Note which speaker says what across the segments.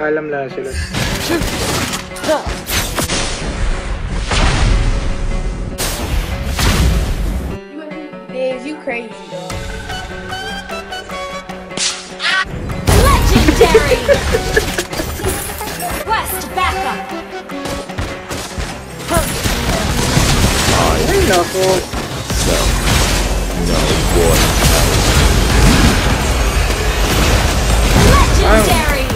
Speaker 1: Paalam lang sila.
Speaker 2: Dave, you crazy, dog.
Speaker 3: Legendary! Quest backup!
Speaker 1: Ay, nako.
Speaker 4: So, no war.
Speaker 3: Legendary!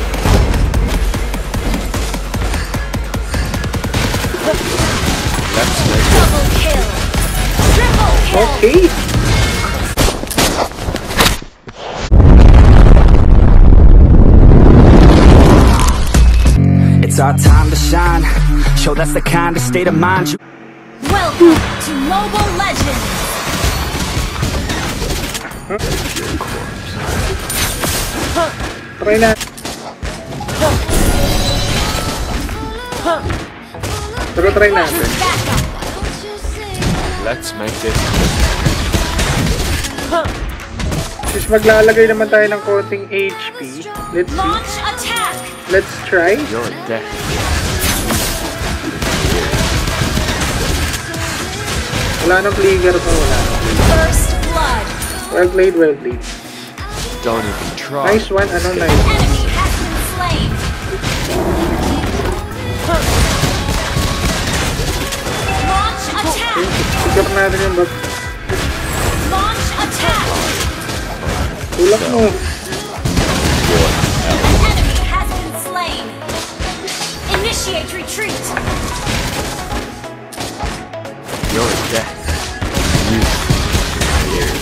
Speaker 4: Let's make it.
Speaker 3: Double kill! Triple kill!
Speaker 1: Okay.
Speaker 5: It's our time to shine. Show that's the kind of state of mind you.
Speaker 3: Welcome to Mobile Legends!
Speaker 1: Try na. Pero try natin.
Speaker 3: Quest backup!
Speaker 4: Let's make this.
Speaker 1: Since maglalagay naman tayo ng konting HP, let's see.
Speaker 3: Launch attack!
Speaker 1: Let's try.
Speaker 4: You're dead.
Speaker 1: Wala nang flicker to. Wala.
Speaker 3: First blood!
Speaker 1: Well played, well played.
Speaker 4: Don't even try.
Speaker 1: Nice one, ano, nice.
Speaker 3: Enemy has been slain! Launch attack!
Speaker 1: Sikap natin yung bag.
Speaker 3: Launch attack!
Speaker 1: Tulak mo.
Speaker 3: An enemy has been slain! Initiate retreat!
Speaker 4: You're dead. You years.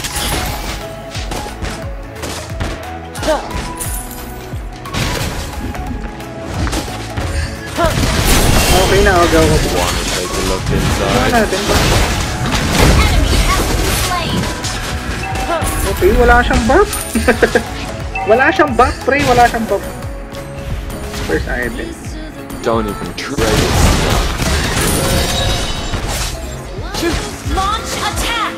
Speaker 1: Okay na, agaw ko po.
Speaker 4: Wanna take a look
Speaker 1: Ano
Speaker 4: inside?
Speaker 1: natin ba?
Speaker 3: Enemy has been slain!
Speaker 1: Okay, wala siyang buff. Wala siyang buff, pre. Wala siyang buff. First item.
Speaker 4: Don't even try.
Speaker 3: Launch attack!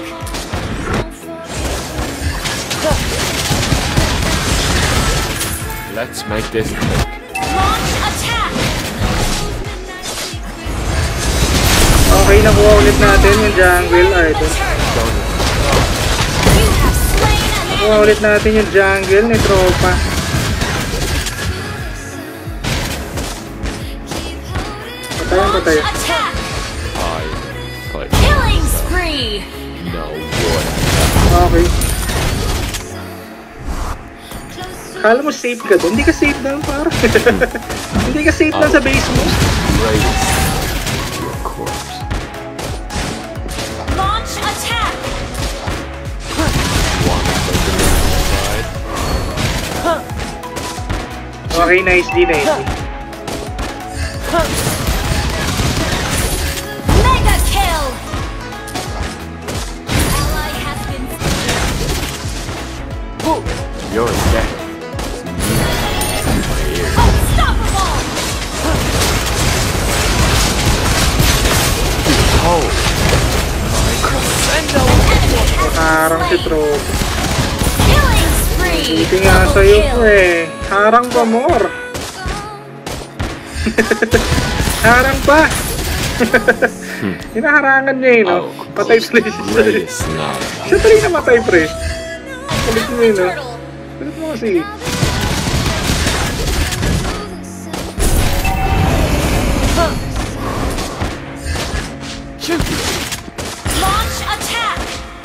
Speaker 4: Let's make this quick.
Speaker 3: Launch attack!
Speaker 1: Okay, nakuha ulit natin yung jungle item.
Speaker 4: Don't even
Speaker 3: You have slain an
Speaker 1: Nakuha
Speaker 3: enemy!
Speaker 1: ulit natin yung jungle ni tropa. Patayan,
Speaker 3: Launch
Speaker 1: patayan.
Speaker 3: attack!
Speaker 4: but
Speaker 3: Killing spree!
Speaker 4: no war.
Speaker 1: Okay. Kala mo safe ka doon? Hindi ka safe doon, par. Hindi ka safe doon sa base mo.
Speaker 4: Raise your corpse.
Speaker 3: Launch attack!
Speaker 4: Wanna take a look inside?
Speaker 1: Okay, nice D, nice D.
Speaker 3: Mega kill! Ally has been
Speaker 4: You're dead.
Speaker 3: unstoppable!
Speaker 4: Oh, my crescendo.
Speaker 3: Enemy has
Speaker 1: Harang si
Speaker 3: been slain!
Speaker 1: tropa.
Speaker 3: Killing spree!
Speaker 1: Hindi nga
Speaker 3: Double
Speaker 1: sa'yo
Speaker 3: kill.
Speaker 1: po eh. Harang pa more. Harang pa. Hinaharangan niya eh, no? Patay pre.
Speaker 4: Greatest now.
Speaker 1: Siya tuloy na matay pre. Kulit mo yun, no?
Speaker 3: Turtle.
Speaker 1: Kulit mo kasi.
Speaker 3: Launch attack!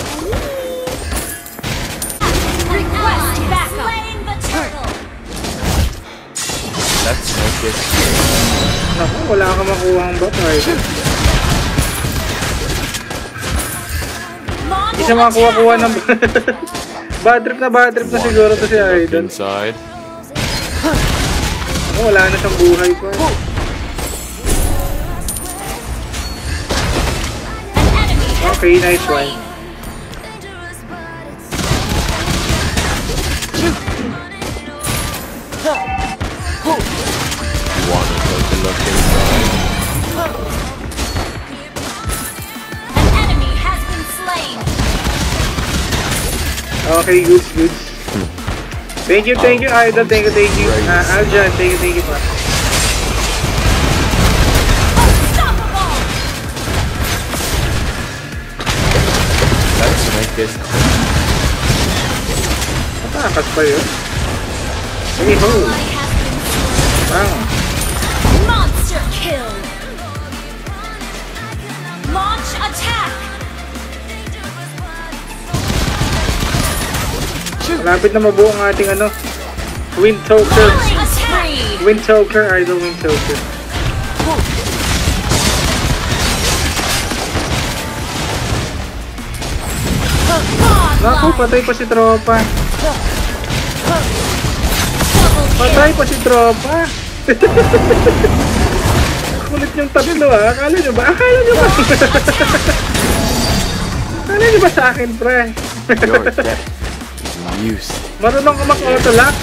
Speaker 3: Request backup! Slain the turtle!
Speaker 4: Let's make this.
Speaker 1: Naku, wala ka makuha ang bot.
Speaker 3: Launch
Speaker 1: Hindi siya makakuha-kuha ng bad trip na siguro to si
Speaker 4: Look
Speaker 1: Idol.
Speaker 4: inside.
Speaker 1: Naku, wala na siyang buhay ko eh.
Speaker 3: An enemy has
Speaker 1: Okay,
Speaker 3: been
Speaker 1: nice one.
Speaker 3: slain.
Speaker 4: Wanna take a look inside?
Speaker 3: An enemy has been slain.
Speaker 1: Okay, good. Thank you, Idol. Thank you. Aljan, thank you pa.
Speaker 4: this.
Speaker 1: Matakas pa yun. Hey ho! Bang!
Speaker 3: Monster kill. Launch attack.
Speaker 1: Malapit na mabuo ang ating ano, Wind Toker.
Speaker 3: Killing spree.
Speaker 1: Wind Toker, idol Wind Toker. Naku, patay pa si tropa. Patay pa si tropa. Kulit yung tatlo ah. Akala nyo ba? Akala nyo ba? Akala nyo ba sa akin, pre?
Speaker 4: Your death is music.
Speaker 1: Marunong ka mag-auto-lock.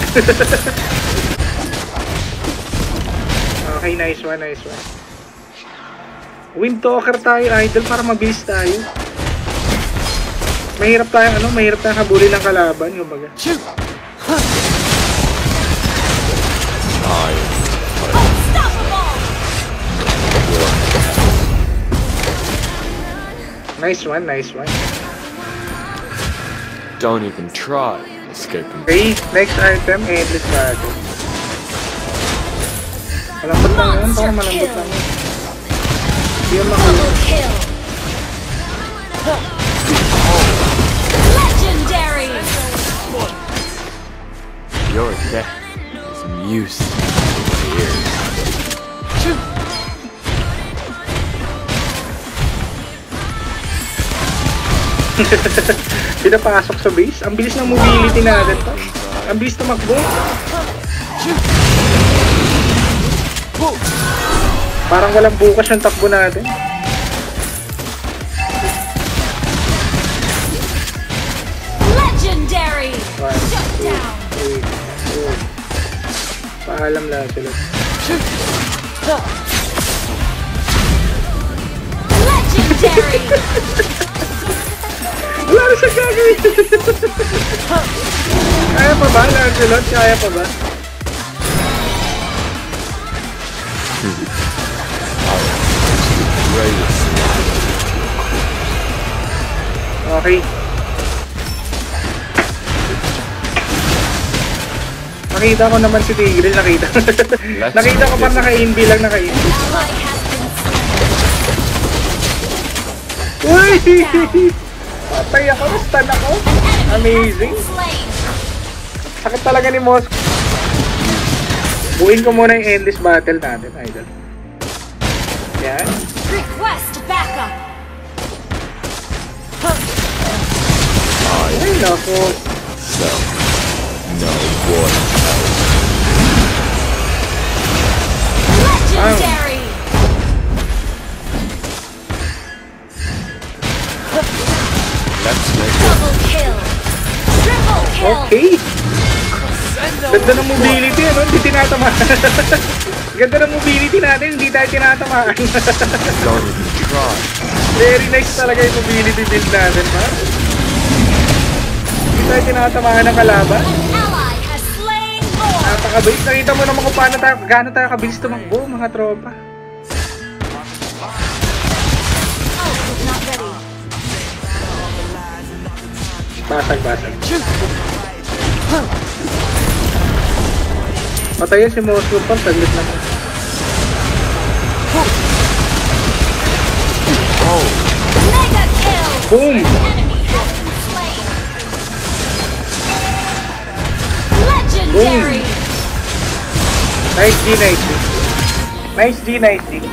Speaker 1: Okay, nice one, nice one. Wind Talker tayo, idol, para mabilis tayo. Mahirap tayong ano, mahirap tayong habulin ng kalaban, yung baga. Nice one, nice one.
Speaker 4: Don't even try escaping.
Speaker 1: Okay, next item, endless battle. Malambot lang yun, parang malambot lang yun. Hindi yun
Speaker 3: Double kill. Legendary.
Speaker 4: Your death is music to my ears.
Speaker 1: Pinapasok sa base. Ang bilis ng mobility natin to. Ang bilis tumakbo. Parang walang bukas yung takbo natin.
Speaker 3: Legendary.
Speaker 1: 1, 2, 3, 4. Paalam lang sila.
Speaker 3: Legendary.
Speaker 1: Wala na siya gagawin. Kaya pa ba, Lancelot? Kaya pa ba? Okay. Nakita ko naman si Tigreal, nakita. Nakita ko parang naka-inb lang, naka-inb. Uy! Patay ako, stun ako. Amazing. Sakit talaga ni Mosk. Buuin ko muna yung endless battle natin, idol. Yan.
Speaker 3: Request backup.
Speaker 1: Ay, naku.
Speaker 4: So, no one
Speaker 3: Legendary.
Speaker 4: let's make
Speaker 3: Double kill. Triple kill.
Speaker 1: Okay. Ganda ng mobility, ano? Hindi tinatamaan. Ganda ng mobility natin, hindi tayo tinatamaan.
Speaker 4: Don't even try.
Speaker 1: Very nice talaga yung mobility build natin, ha? Hindi tayo tinatamaan ng kalaban.
Speaker 3: Ally has slain more.
Speaker 1: Napakabilis. Nakita mo naman kung paano tayo, gaano tayo kabilis tumakbo, mga tropa.
Speaker 3: Ult is not ready.
Speaker 1: Basag. Patayin si Moscow pa, saglit naman.
Speaker 4: Oh,
Speaker 3: Mega kill.
Speaker 1: Boom!
Speaker 3: Enemy has been slain. Legendary.
Speaker 1: Nice G, nice G. Nice G, nice G.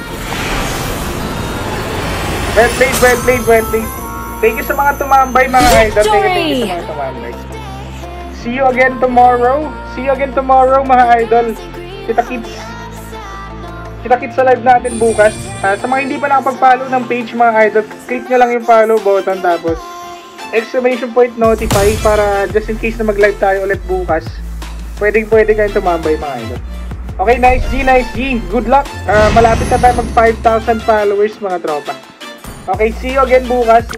Speaker 1: Well played. Thank you sa mga tumambay, mga idol. Thank you sa mga tumambay. See you again tomorrow, mga idol. Kita-kits sa live natin bukas. Sa mga hindi pa nakapag-follow ng page, mga idol, click nyo lang yung follow button, tapos exclamation point notify para just in case na mag-live tayo ulit bukas. Pwede kayong tumambay, mga idol. Okay, nice G. Good luck. Malapit na tayo mag 5,000 followers, mga tropa. Okay, see you again bukas.